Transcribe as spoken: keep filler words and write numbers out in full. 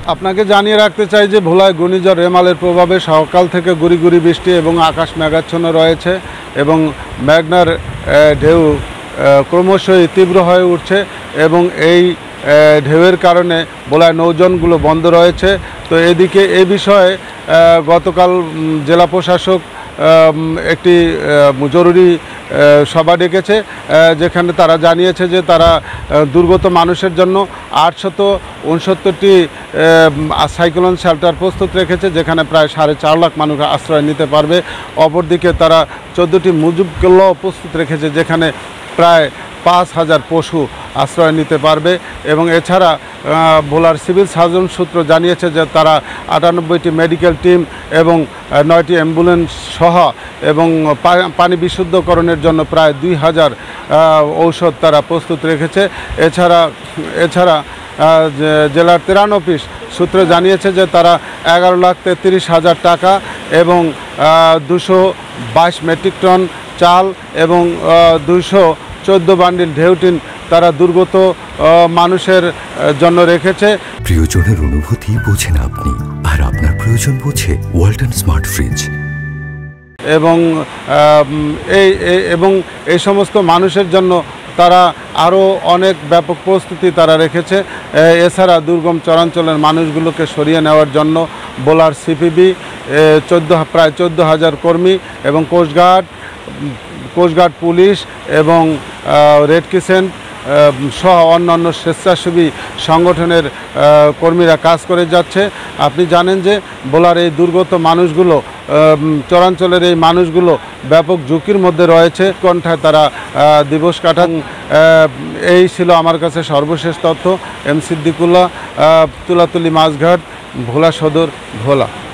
আপনাকে জানিয়ে রাখতে চাই যে ভোলায় ঘূর্ণিঝড় রেমালের প্রভাবে সকাল থেকে গুড়ি গুড়ি বৃষ্টি এবং আকাশ মেঘাচ্ছন্ন রয়েছে এবং মেঘনার ঢেউ ক্রমশই তীব্র হয়ে উঠছে এবং এই ঢেউয়ের কারণে ভোলায় নৌযানগুলো বন্ধ রয়েছে। তো এদিকে এ বিষয়ে গতকাল জেলা প্রশাসক একটি জরুরি সভা ডেকেছে, যেখানে তারা জানিয়েছে যে তারা দুর্গত মানুষের জন্য আটশত উনসত্তরটি সাইক্লোন শেল্টার প্রস্তুত রেখেছে, যেখানে প্রায় সাড়ে চার লাখ মানুষ আশ্রয় নিতে পারবে। অপরদিকে তারা চোদ্দোটি মুজিব কেল্লাও প্রস্তুত রেখেছে, যেখানে প্রায় পাঁচ হাজার পশু আশ্রয় নিতে পারবে। এবং এছাড়া ভোলার সিভিল সার্জন সূত্র জানিয়েছে যে তারা আটানব্বইটি মেডিকেল টিম এবং নয়টি অ্যাম্বুলেন্স সহ এবং পানি বিশুদ্ধকরণের জন্য প্রায় দুই হাজার ঔষধ তারা প্রস্তুত রেখেছে। এছাড়া এছাড়া জেলার ত্রাণ অফিস সূত্রে জানিয়েছে যে তারা এগারো লাখ তেত্রিশ হাজার টাকা এবং দুশো বাইশ মেট্রিক টন চাল এবং দুশো চোদ্দো বান্ডিল ঢেউটিন তারা দুর্গত মানুষের জন্য রেখেছে। প্রিয়জনের অনুভূতি বোঝেন আপনি, আর আপনার প্রয়োজন বোঝে ওয়ালটন স্মার্ট ফ্রিজ। এবং এই এবং এই সমস্ত মানুষের জন্য তারা আরও অনেক ব্যাপক প্রস্তুতি তারা রেখেছে। এছাড়া দুর্গম চরাঞ্চলের মানুষগুলোকে সরিয়ে নেওয়ার জন্য ভোলার সিপিবি চোদ্দো প্রায় চোদ্দো হাজার কর্মী এবং কোস্টগার্ড কোস্টগার্ড পুলিশ এবং রেড ক্রিসেন্ট সহ অন্যান্য স্বেচ্ছাসেবী সংগঠনের কর্মীরা কাজ করে যাচ্ছে। আপনি জানেন যে ভোলার এই দুর্গত মানুষগুলো, চরাঞ্চলের এই মানুষগুলো ব্যাপক ঝুঁকির মধ্যে রয়েছে। কণ্ঠায় তারা দিবস কাটান। এই ছিল আমার কাছে সর্বশেষ তথ্য। এম সিদ্দিকুল্লাহ, তুলাতুলি মাছঘাট, ভোলা সদর, ভোলা।